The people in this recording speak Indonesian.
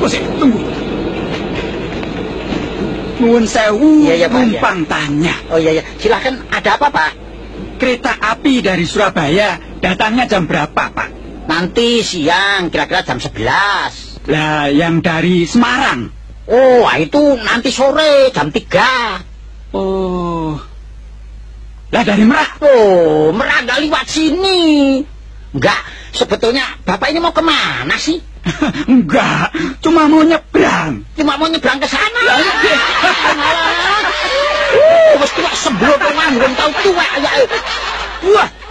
Tunggu sih, tunggu. Nuwun sewu, numpang tanya. Oh iya, silakan. Ada apa, Pak? Kereta api dari Surabaya datangnya jam berapa, Pak? Nanti siang, kira-kira jam 11. Lah, yang dari Semarang? Oh, itu nanti sore, jam 3. Oh. Lah, dari Merak? Oh, Merak nggak lewat sini. Enggak, sebetulnya Bapak ini mau kemana sih? Enggak, cuma mau nyebrang. Cuma mau nyebrang ke sana. Mesti sebelum nganggung tahu tua ya. Wah,